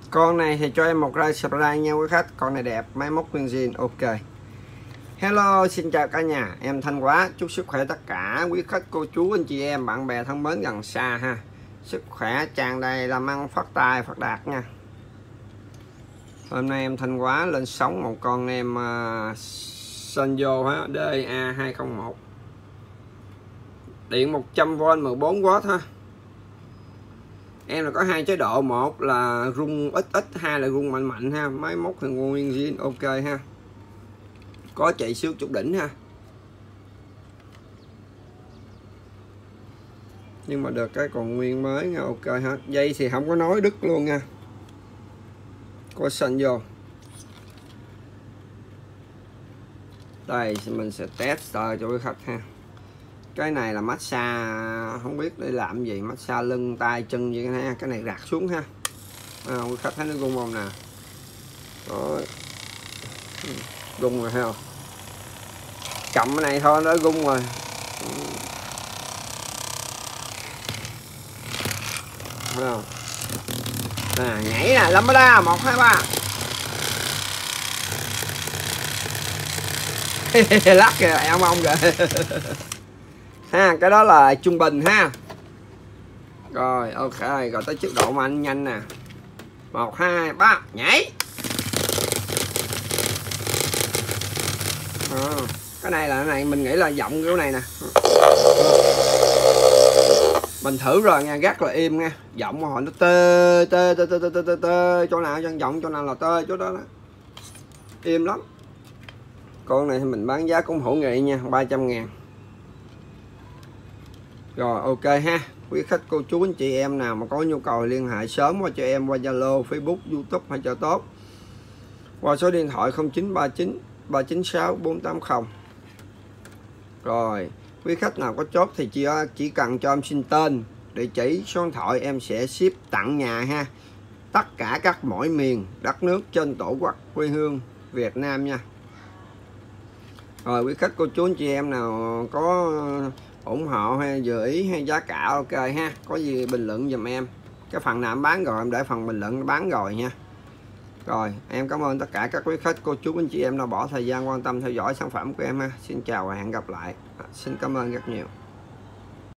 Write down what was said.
Con này thì cho em một like subscribe nha quý khách. Con này đẹp, máy móc nguyên zin, ok. Hello, xin chào cả nhà, em Thanh Quá. Chúc sức khỏe tất cả quý khách, cô chú, anh chị em, bạn bè thân mến gần xa ha. Sức khỏe tràn đầy, làm ăn phát tài, phát đạt nha. Hôm nay em Thanh Quá lên sóng một con em Sanyo ha, DA201. Điện 100V 14W ha. Em là có hai chế độ, một là rung ít ít, hai là rung mạnh mạnh ha. Máy móc thì nguyên zin, ok ha. Có chạy xước chút đỉnh ha. Nhưng mà được cái còn nguyên mới nha, ok ha. Dây thì không có nói đứt luôn nha. Có xanh vô. Đây mình sẽ test cho quý khách ha. Cái này là massage, không biết để làm gì, massage lưng tay chân vậy ha. Cái này rạc xuống ha. Quý khách thấy nó rung không nè. Đó. Rung rồi ha. Cầm cái này thôi nó rung rồi. Nhảy nè, lâm ra 1 2 3. Lắc kìa em ông kìa. Ha, cái đó là trung bình ha. Rồi ok, rồi tới chiếc độ mạnh nhanh nè. 1 2 3 nhảy. Cái này là cái này mình nghĩ là giọng kiểu này nè. Mình thử rồi nha, rất là im nha. Giọng của họ nó tê tê tê tê tê tê tê, chỗ nào chân giọng chỗ nào là tê chỗ đó đó. Im lắm. Con này thì mình bán giá cũng hữu nghị nha, 300.000. Rồi ok ha. Quý khách cô chú anh chị em nào mà có nhu cầu liên hệ sớm qua cho em qua Zalo, Facebook, YouTube hay cho tốt. Qua số điện thoại 0939 396 480. Rồi, quý khách nào có chốt thì chỉ cần cho em xin tên, địa chỉ, số điện thoại, em sẽ ship tặng nhà ha. Tất cả các mỗi miền đất nước trên tổ quốc quê hương Việt Nam nha. Rồi quý khách cô chú anh chị em nào có ủng hộ hay vừa ý hay giá cả ok ha, có gì bình luận giùm em. Cái phần nào em bán rồi em để phần bình luận bán rồi nha. Rồi em cảm ơn tất cả các quý khách cô chú anh chị em đã bỏ thời gian quan tâm theo dõi sản phẩm của em ha. Xin chào và hẹn gặp lại. Xin cảm ơn rất nhiều.